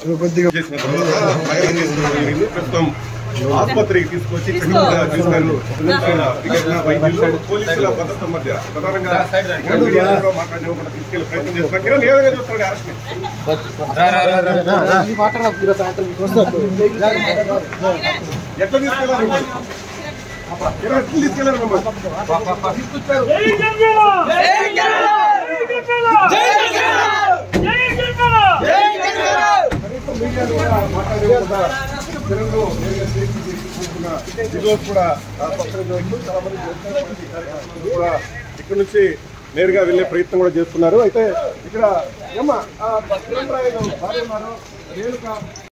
ప్రస్తుతం ఆసుపత్రికి తీసుకొచ్చి పోలీసుల భద్రత మధ్య ప్రధానంగా మాట్లాడకుండా తీసుకెళ్లే ప్రయత్నం చేస్తున్నారు. కిరణ్ ఏ విధంగా చూస్తున్నాడు అరెస్ట్ ఎట్లా తీసుకెళ్లారు? కిరణ్ ఎట్లా తీసుకెళ్లారు? ఇక్కడ నుంచి నేరుగా వెళ్లే ప్రయత్నం కూడా చేస్తున్నారు. అయితే ఇక్కడ